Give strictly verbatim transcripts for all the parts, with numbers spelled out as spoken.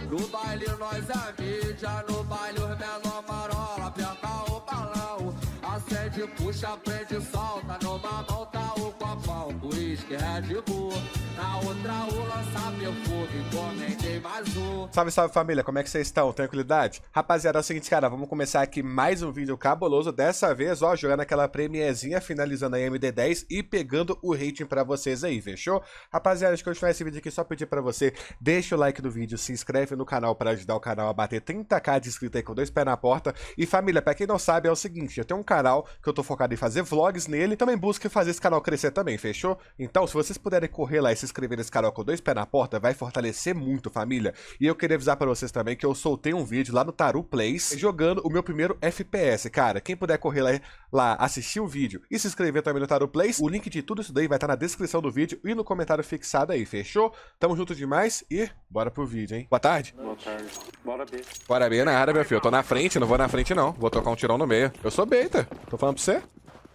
No baile nós é mídia, no baile os menor marola. Aperta o balão, acende, puxa, prende, solta. Numa mão tá o copão, uísque, Red Bull. Na outra o lança perfume, encomendei mais um. Salve, salve família, como é que vocês estão? Tranquilidade? Rapaziada, é o seguinte, cara, vamos começar aqui mais um vídeo cabuloso. Dessa vez, ó, jogando aquela premierzinha, finalizando a M D dez e pegando o rating pra vocês aí, fechou? Rapaziada, antes de continuar esse vídeo aqui, só pedir pra você, deixa o like no vídeo, se inscreve no canal pra ajudar o canal a bater trinta k de inscritos aí com dois pés na porta. E família, pra quem não sabe, é o seguinte, eu tenho um canal que eu tô focado em fazer vlogs nele, também busco fazer esse canal crescer também, fechou? Então, se vocês puderem correr lá e se inscrever nesse canal com dois pés na porta, vai fortalecer muito, família. E eu queria avisar pra vocês também que eu soltei um vídeo lá no Taru Plays, jogando o meu primeiro F P S, cara. Quem puder correr lá, lá assistir o vídeo e se inscrever também no Taru Plays, o link de tudo isso daí vai estar na descrição do vídeo e no comentário fixado aí, fechou? Tamo junto demais e bora pro vídeo, hein? Boa tarde. Boa tarde. Bora B. Bora B na área, meu filho. Eu tô na frente, não vou na frente não. Vou tocar um tirão no meio. Eu sou beta. Tô falando pra você.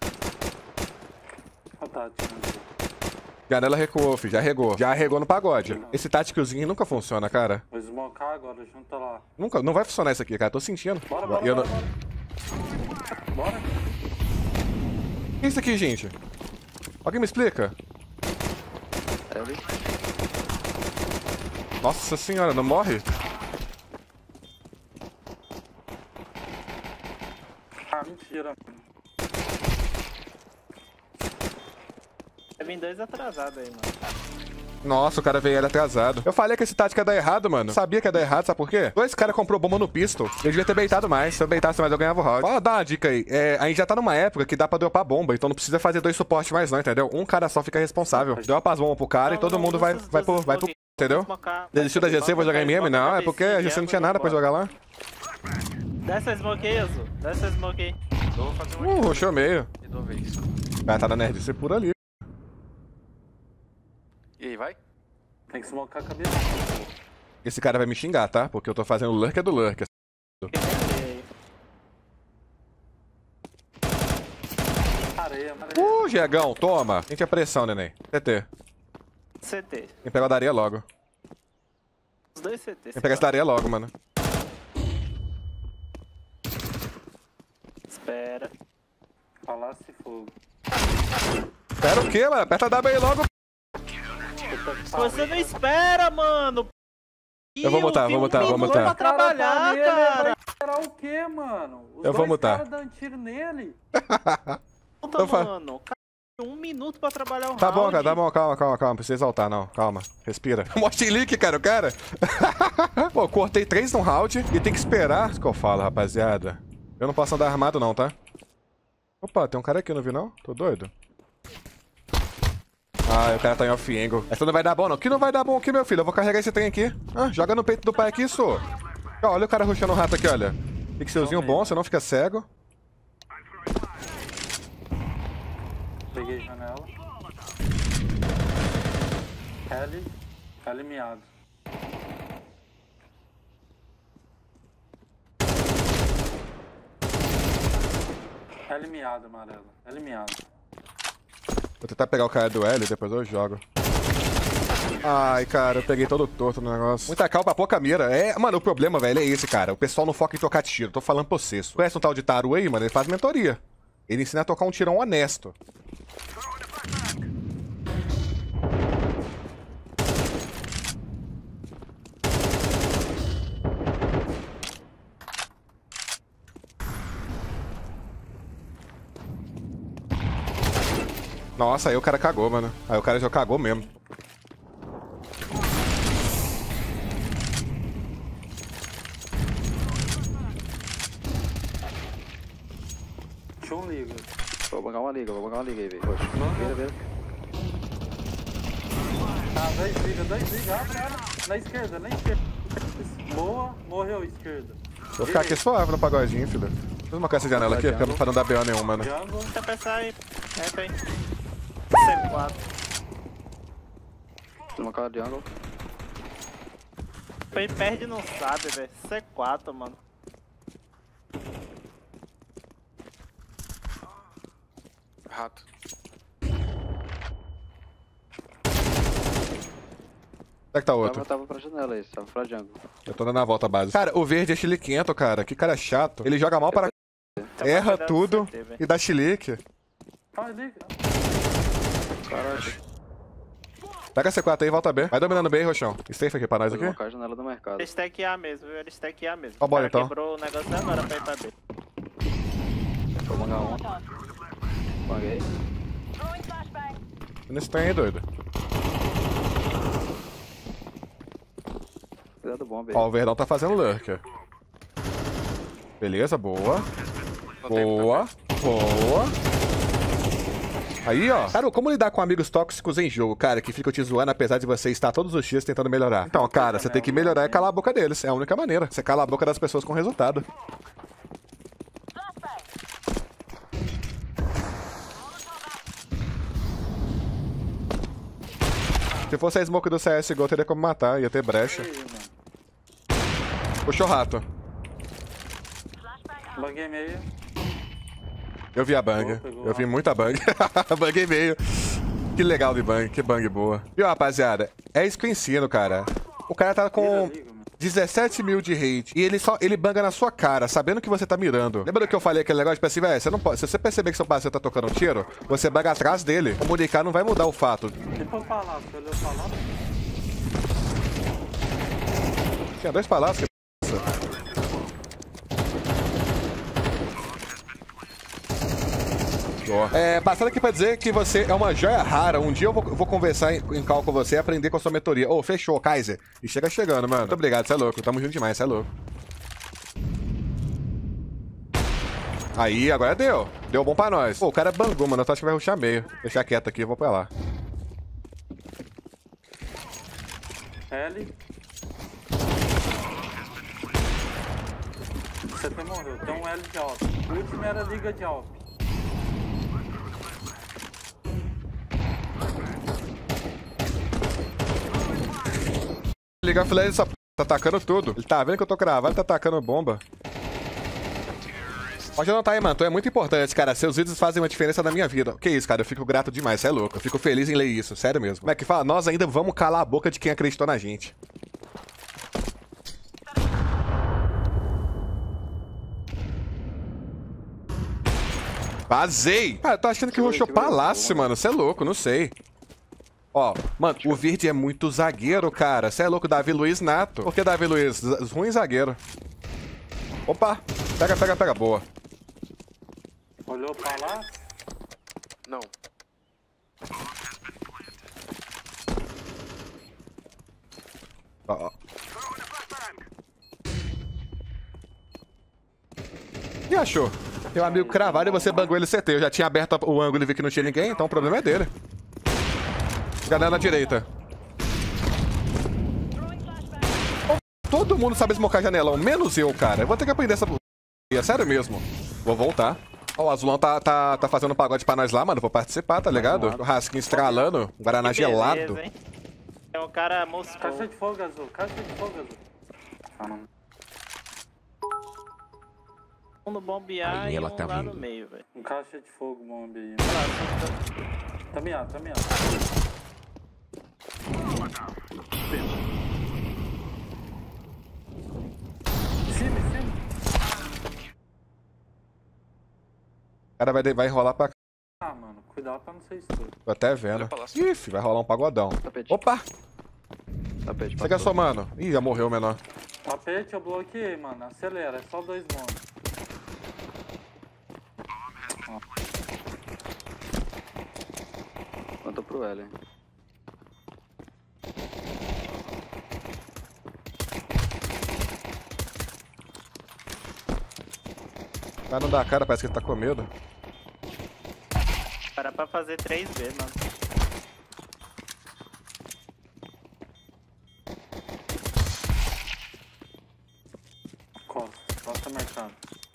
Boa tarde. Janela recuou, filho. Já regou. Já regou no pagode. Esse táticozinho nunca funciona, cara. Vou smocar agora, junta lá. Nunca, não vai funcionar isso aqui, cara. Tô sentindo. Bora, bora, E eu bora, não... bora. Bora. O que é isso aqui, gente? Alguém me explica? É ali. Nossa senhora, não morre? Ah, mentira. Vai vir dois atrasados aí, mano. Nossa, o cara veio ele atrasado. Eu falei que esse tático ia dar errado, mano. Sabia que ia dar errado, sabe por quê? Dois caras comprou bomba no pistol. Eu devia ter beitado mais. Se eu beitasse mais, eu ganhava o round. Ó, dá uma dica aí. É, a gente já tá numa época que dá pra dropar bomba, então não precisa fazer dois suportes mais não, entendeu? Um cara só fica responsável. Dropa as bombas pro cara Não, e todo não, mundo não, vai, não, vai, pro, não, vai pro... não, Entendeu? Smocar. Desistiu da G C, vou jogar M M? Não, é porque a G C não tinha nada pra jogar lá. Desce a smoke aí, Azul. Desce a smoke aí. Eu vou fazer um Uh, roxou meio. de uma vez. O cara tá na nerd C por ali. E aí, vai? Tem que smocar a cabeça. Esse cara vai me xingar, tá? Porque eu tô fazendo lurker do lurker. Areia, areia. Uh, Giegão, toma. Sente a pressão, neném. C T. C T. Tem que pegar o da areia logo. Os dois C T. Tem que pegar esse da areia logo, mano. Espera. Palácio e fogo. Espera o quê, mano? Aperta a W aí logo. Você não espera, mano. Eu vou mutar, vou mutar, vou mutar. Pra trabalhar, Ele cara. vai esperar o quê, mano? Os Eu vou dois mutar. caras dando tiro nele. Puta, Eu fa- mano. Cara, um minuto pra trabalhar o Tá bom, round. cara, tá bom, calma, calma, calma. Não precisa exaltar, não. Calma, respira. Morte leak, cara, o cara. Pô, cortei três no round e tem que esperar. Isso que eu falo, rapaziada. Eu não posso andar armado, não, tá? Opa, tem um cara aqui, não vi, não? Tô doido. Ah, o cara tá em off-angle. Essa não vai dar bom, não. Que não vai dar bom aqui, meu filho? Eu vou carregar esse trem aqui. Ah, joga no peito do pai aqui, isso. Ó, olha o cara rushando o rato aqui, olha. Pixelzinho bom, você não fica cego. Peguei janela. Kelly. Kelly miado. Kelly miado, amarelo. Kelly miado. Vou tentar pegar o cara do L e depois eu jogo. Ai, cara, eu peguei todo torto no negócio. Muita calma, pouca mira. É, mano, o problema, velho, é esse, cara. O pessoal não foca em tocar tiro. Tô falando pra vocês. Conhece um tal de Taru aí, mano? Ele faz mentoria. Ele ensina a tocar um tirão honesto. Nossa, aí o cara cagou, mano. Aí o cara já cagou mesmo. Deixa um liga. Vou bangar uma liga, vou bangar uma liga aí, velho. Roxo. Vira, vira. Tá, dois liga, dois liga. Abre ela. Na esquerda, na esquerda. Boa, morreu esquerda. Vou ficar aqui suave no pagodinho, filho. Deixa eu marcar essa janela aqui, porque pra não dar B O nenhum, mano. Jungle. Tenta pensar aí. É, tem. C quatro. Vou bangar de ângulo. Quem perde não sabe, velho. C quatro, mano. Rato. é que tá outro? Eu tava pra janela aí, tava pra jungle. Eu tô dando a volta base. Cara, o verde é chiliquento, cara. Que cara chato. Ele joga mal para... Tá Erra mandando tudo C T, velho. e dá chilique. Ah, liga. Caralho. Pega a C quatro aí e volta B. Vai dominando B, Roxão. Safe aqui pra nós Vou aqui. colocar a janela do mercado. Eles têm A mesmo, viu? Eles têm A mesmo. Ó, bora, O cara então. quebrou o negócio agora pra ir pra B. Vou bangar um. Banguei. Nesse trem aí, doido. Cuidado bom, B. Ó, o verdão tá fazendo lurk. Beleza, boa. Boa. Boa. Aí, ó. Cara, como lidar com amigos tóxicos em jogo, cara, que ficam te zoando apesar de você estar todos os dias tentando melhorar? Então, cara, você tem que melhorar e calar a boca deles. É a única maneira. Você cala a boca das pessoas com resultado. Se fosse a smoke do C S G O, teria como matar. Ia ter brecha. Puxou rato. Banguei meio. Eu vi a bang. Pegou, Eu vi muita bang. Banguei meio. Que legal de bang. Que bang boa. Viu, rapaziada? É isso que eu ensino, cara. O cara tá com Liga, mano. dezessete mil de rate. E ele só ele banga na sua cara, sabendo que você tá mirando. Lembra do que eu falei aquele negócio? Tipo assim, velho, você não pode. Se você perceber que seu parceiro tá tocando um tiro, você banga atrás dele. Comunicar não vai mudar o fato. Depois falar, você olhou falar? Tinha dois palácios. É, passando aqui pra dizer que você é uma joia rara. Um dia eu vou, vou conversar em, em call com você e aprender com a sua mentoria. Ô, oh, fechou, Kaiser. E chega chegando, mano. Muito obrigado, você é louco. Tamo junto demais, você é louco. Aí, agora deu. Deu bom pra nós. Pô, o cara bangou, mano. Eu acho que vai rushar meio. Deixar quieto aqui, eu vou pra lá. L. Você até morreu. Tem um L de alto. O último era liga de alto. Liga a filé, essa p... tá atacando tudo. Ele tá vendo que eu tô cravado, ele tá atacando bomba. Pode anotar aí, mano. Tu é muito importante, cara. Seus vídeos fazem uma diferença na minha vida. Que isso, cara. Eu fico grato demais. Você é louco. Eu fico feliz em ler isso. Sério mesmo. Como é que fala? Nós ainda vamos calar a boca de quem acreditou na gente. Vazei! Cara, eu tô achando que rushou palácio, mano. Você é louco, não sei. Ó, mano, o verde é muito zagueiro, cara. Você é louco, Davi Luiz nato. Por que Davi Luiz? Z- Ruim zagueiro. Opa! Pega, pega, pega. Boa. Olhou falar? Não. Ó, ó. E achou? Tem um amigo cravado e você bangou ele C T. Eu já tinha aberto o ângulo e vi que não tinha ninguém, então o problema é dele. Janela na direita. Todo mundo sabe smocar janelão, menos eu, cara. Eu vou ter que aprender essa... É sério mesmo. Vou voltar. Ó, o Azulão tá, tá, tá fazendo um pagode pra nós lá, mano. Vou participar, tá ligado? O Rasquinho estralando, um Guaraná Que beleza, gelado. hein? Tem um cara moscou. Caixa de fogo azul, caixa de fogo azul. Ah, não. Um no bombear Aí e ela um tá lá vindo. no meio, velho. Um caixa de fogo, bomba aí. Olha lá, Tá meado, tá meado. Em cima, em cima. O cara vai, vai rolar pra cá. Ah, mano, cuidado pra não ser estouro. Tô até vendo. Ih, filho, vai rolar um pagodão. Tapete. Opa! Tapete, Você que é sua, mano? Ih, já morreu o menor. Tapete eu bloqueei, mano. Acelera, é só dois bombas. Manda pro L. O cara não dá a cara, parece que ele tá com medo. Era pra fazer três B, mano. Costa, costa mercado.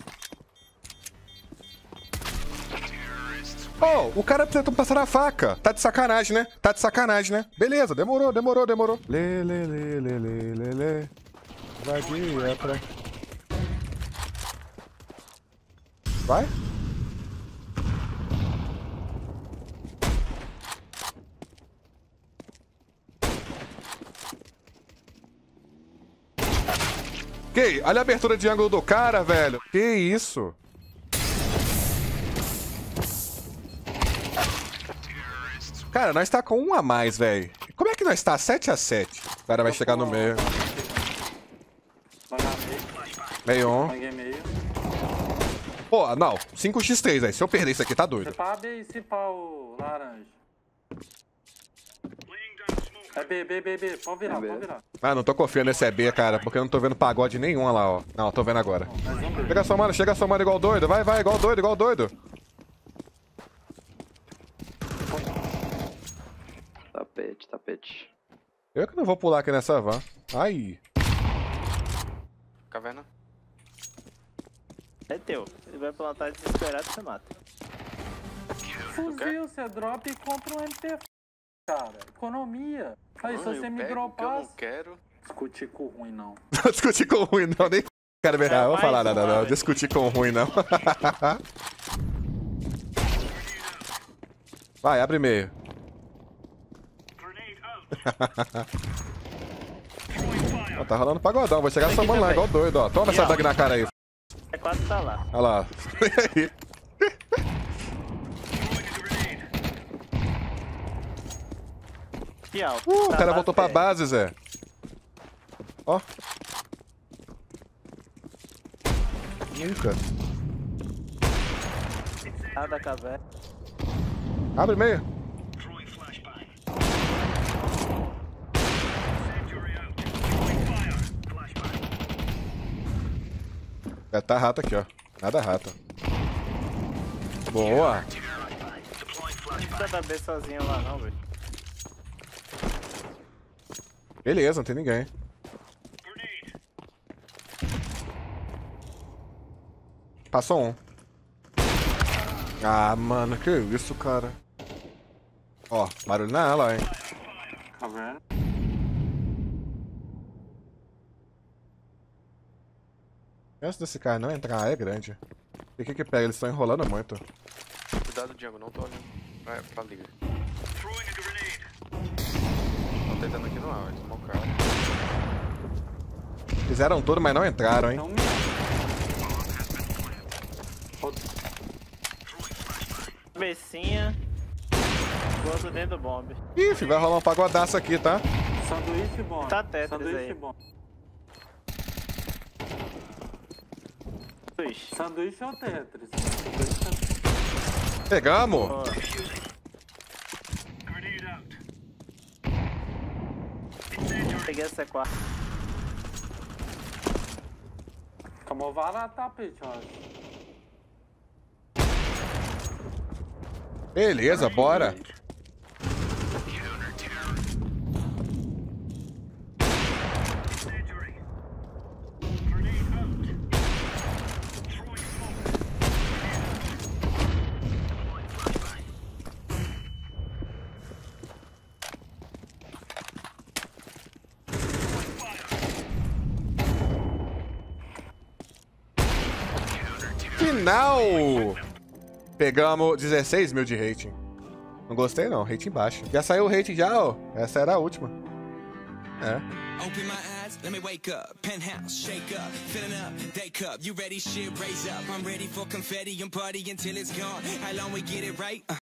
Oh, o cara tentou passar a faca. Tá de sacanagem, né? Tá de sacanagem, né? Beleza, demorou, demorou, demorou. Lê, lê, lê, lê, lê, lê, lê. Vadia pra... Vai? Que? Olha a abertura de ângulo do cara, velho. Que isso? Cara, nós tá com um a mais, velho. Como é que nós tá? sete a sete. O cara vai chegar no meio. Bangar meio. Meio um. Banguei meio. Pô, não. cinco a três, velho. Se eu perder isso aqui, tá doido. Você pá B e se pá o laranja. É B, B, B, B. Pode virar, É B. pode virar. Ah, não tô confiando nesse E B, cara, porque eu não tô vendo pagode nenhum lá, ó. Não, tô vendo agora. Mais um B. Chega somando, chega somando igual doido. Vai, vai, igual doido, igual doido. Tapete, tapete. Eu que não vou pular aqui nessa van. Ai. Caverna. É teu. Ele vai plantar desesperado e você mata. Fuzil, você drop e compra um M P F, cara. Economia. Aí, se Mano, você eu me pego o que eu dropasse... não quero. Discutir com ruim, não. Não discutir com ruim, não. Nem cara ver. Não, É, vou mais falar um nada, lá, não. velho. Discutir com ruim, não. Vai, abre meio. Ó, tá rolando pagodão. Vou chegar Aqui somando lá, também. igual doido, ó. Toma Aqui, essa ó. bug na cara aí. É quatro tá lá. Olha lá. E aí? Que alto. Uh, o Tá cara voltou pra base. base, Zé. Ó. Nunca. Ah, da caverna. Abre meio. Já tá rato aqui, ó. Nada rato. Boa. Não precisa dar B sozinho lá não, velho. Beleza, não tem ninguém. Passou um. Ah, mano, que isso, cara. Ó, barulho na ela, hein. Caverna. Antes desse cara não entrar, é grande. E o que que pega? Eles estão enrolando muito. Cuidado, Django, não tô olhando pra, pra liga. Tô tentando aqui no ar, vai tomar o cara. Fizeram tudo, mas não entraram, hein. Então, Becinha. Gordo dentro do bombe. Ih, filho, vai rolar um pagodaço aqui, tá? sanduíche bom. Tá Tetris sanduíche aí. bom. Ixi. Sanduíche ou Tetris? Pegamos! Ó. Peguei essa quatro. Camovara tapete, eu acho. Beleza, bora. Final! Pegamos dezesseis mil de rating. Não gostei não, rating baixo. Já saiu o rating já, ó. Essa era a última. É. Open my eyes, let me wake up. Penthouse, shake up, filling up, day cup. You ready? Shit, raise up. I'm ready for confetti and party until it's gone. How long we get it right? Uh.